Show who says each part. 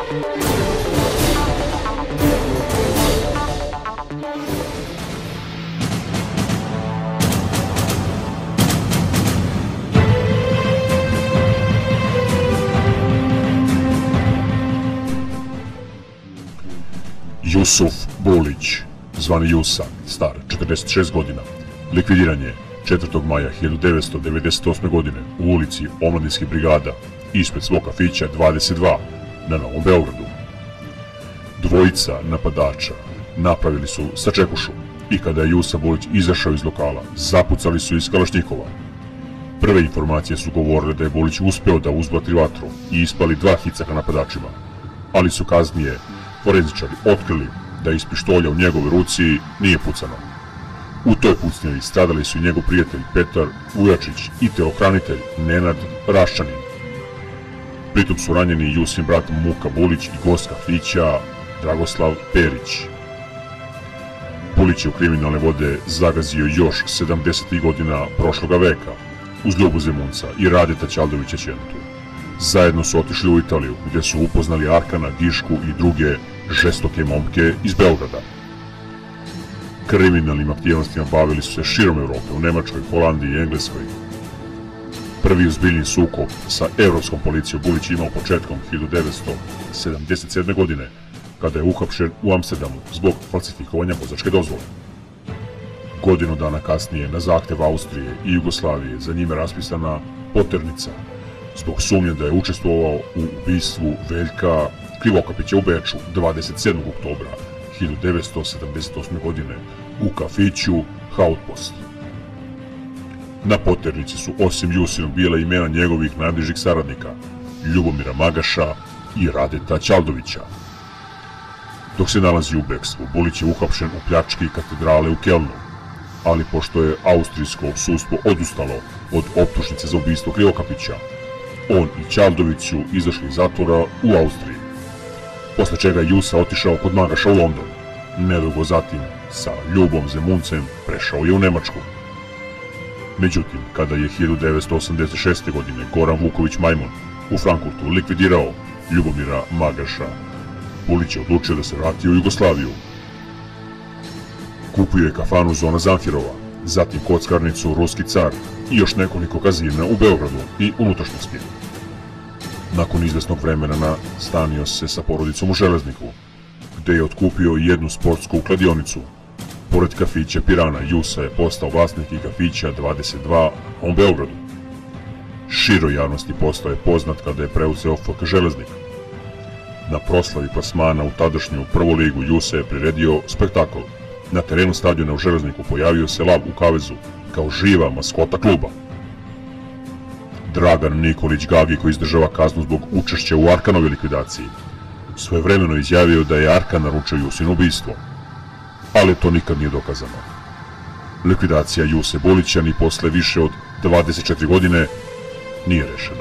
Speaker 1: Jusuf Bulić, zvani Jusa, star 46 godina, likvidiran je 4. maja 1998. godine u ulici Omladinskih brigada ispred svog kafića 22 na Novom Beogradu. Dvojica napadača napravili su sačekušu i kada je Jusa Bulić izašao iz lokala, zapucali su iz kalašnjikova. Prve informacije su govorile da je Bulić uspeo da uzvratri vatru i ispali 2 hicaka napadačima, ali su kasnije forenzičari otkrili da iz pištolja u njegovoj ruci nije pucano. U toj pucnjavi stradali su i njegov prijatelj Petar Vujačić i telohranitelj Nenad Raščanin. Pritom su ranjeni Jusin brat Muka Bulić i gost kafića Dragoslav Perić. Bulić je u kriminalne vode zagazio još 70. godina prošloga veka uz Ljubu Zemunca i Radeta Ćaldovića Ćentu. Zajedno su otišli u Italiju gdje su upoznali Arkana, Gišku i druge žestoke momke iz Beograda. Kriminalnim aktivnostima bavili su se širom Evrope, u Nemačkoj, Holandiji i Engleskoj. Prvi ozbiljni sukob sa evropskom policijom Bulić imao početkom 1977. godine, kada je uhapšen u Amsterdamu zbog falsifikovanja vozačke dozvole. Godinu dana kasnije, na zahtev Austrije i Jugoslavije, za njime raspisana poternica zbog sumnje da je učestvovao u ubistvu Veljka Krivokapića u Beču 27. oktobra 1978. godine u kafiću Hautpost. Na poternici su osim Jusinog bila imena njegovih najbližih saradnika Ljubomira Magaša i Radeta Ćaldovića. Dok se nalazi u bekstvu, Bulić je uhapšen u pljački katedrale u Kelnu, ali pošto je austrijsko sudstvo odustalo od optužnice za ubistvo Krivokapića, on i Ćaldović su izašli iz zatvora u Austriji, posle čega je Jusa otišao kod Magaša u London. Nedugo zatim, sa Ljubom Zemuncem, prešao je u Nemačku. Međutim, kada je 1986. godine Goran Vuković Majmun u Frankfurtu likvidirao Ljubomira Magaša, Bulić je odlučio da se vrati u Jugoslaviju. Kupio je kafanu Zona Zamfirova, zatim kockarnicu Ruski car i još nekoliko kazina u Beogradu i unutrašnjosti. Nakon izvesnog vremena nastanio se sa porodicom u Železniku, gde je otkupio jednu sportsku kladionicu. Pored kafića Pirana, Jusa je postao vlasnik i kafića 22 u Beogradu. Široj javnosti postao je poznat kada je preuzeo FK Železnik. Na proslavi plasmana u tadašnju prvu ligu Jusa je priredio spektakl. Na terenu stadiona u Železniku pojavio se lav u kavezu kao živa maskota kluba. Dragan Nikolić Gagi, koji izdržava kaznu zbog učešća u Arkanovoj likvidaciji, svojevremeno izjavio da je Arkan naručio Jusino ubistvo, ali to nikad nije dokazano. Likvidacija Juse Bulića ni posle više od 24 godine nije rešena.